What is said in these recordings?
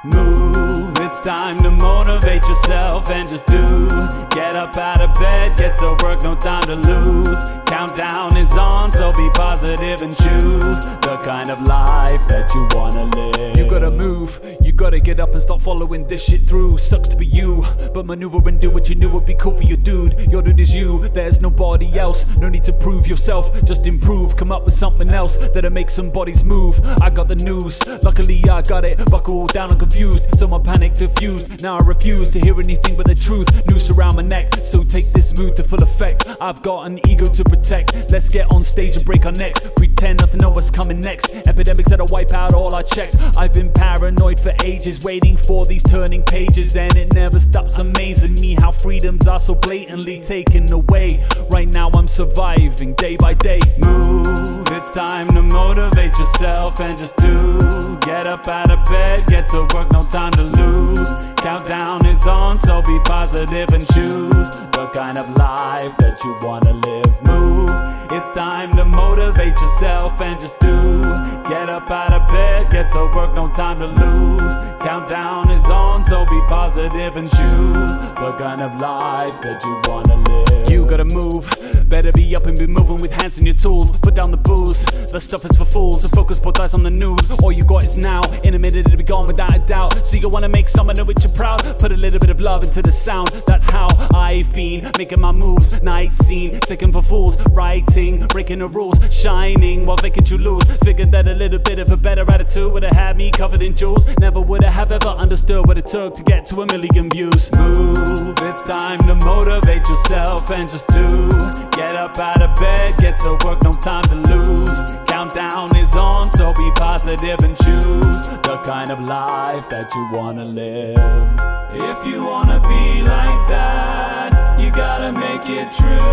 Move, it's time to motivate yourself and just do. Get up out of bed, get to work, no time to lose. Countdown is on, so be positive and choose the kind of life that you wanna live. You gotta move, you gotta get up and start following this shit through. Sucks to be you, but maneuver and do what you knew would be cool for your dude. Your dude is you, there's nobody else. No need to prove yourself, just improve. Come up with something else that'll make some bodies move. I got the news, luckily I got it. Buckle down, I'm confused, so my panic diffused. Now I refuse to hear anything but the truth. Noose around my neck, so take this mood to full effect. I've got an ego to protect. Let's get on stage and break our necks. Pretend not to know what's coming next. Epidemics that'll wipe out all our checks. I've been paranoid for ages, waiting for these turning pages, and it never stops amazing me how freedoms are so blatantly taken away. Right now I'm surviving day by day. Move, it's time to motivate yourself and just do. Get up out of bed, get to work, no time to lose. Countdown is on, so be positive and choose the kind of life that you wanna live. Move, it's time to motivate yourself and just do. Get up out of bed, get to work, no time to lose. Countdown is on, so be positive and choose the kind of life that you wanna live. You gotta move, better be up and be moving with hands and your tools. Put down the booze, the stuff is for fools. So focus, put eyes on the news. All you got is now, in a minute it'll be gone without a doubt. So you wanna make someone know which you're proud. Put a little bit of love into the sound. That's how I've been making my moves. Night scene, taken for fools. Writing, breaking the rules. Shining, while vacant you lose. Figured that a little bit of a better attitude would've had me covered in jewels. Never would have ever understood what it took to get to 1,000,000 views. Move, it's time to motivate yourself and just do. Get up out of bed, get to work, no time to lose. Countdown is on, so be positive and choose the kind of life that you wanna live. If you wanna be like that, you gotta make it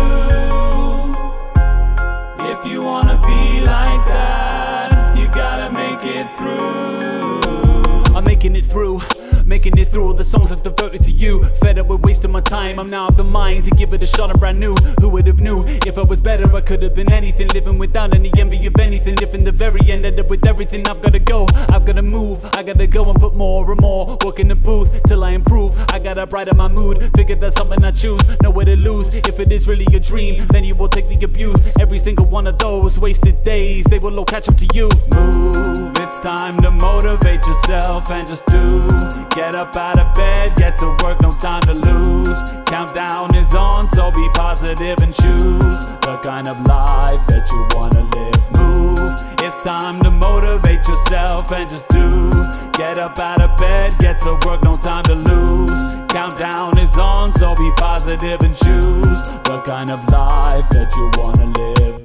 true. If you wanna be like that, you gotta make it through. I'm making it through. Making it through all the songs I've devoted to you. Fed up with wasting my time, I'm now of the mind to give it a shot, I'm brand new. Who would have knew? If I was better I could have been anything. Living without any envy of anything. Living the very end, ended with everything. I've gotta go, I've gotta move. I gotta go and put more and more work in the booth till I improve. I gotta brighten my mood, figure that's something I choose. Nowhere to lose, if it is really a dream, then you will take the abuse. Every single one of those wasted days, they will all catch up to you. Move, it's time to motivate yourself and just do. Get up out of bed, get to work, no time to lose. Countdown is on, so be positive and choose the kind of life that you wanna live. Move, it's time to motivate yourself and just do. Get up out of bed, get to work, no time to lose. Countdown is on, so be positive and choose the kind of life that you wanna live.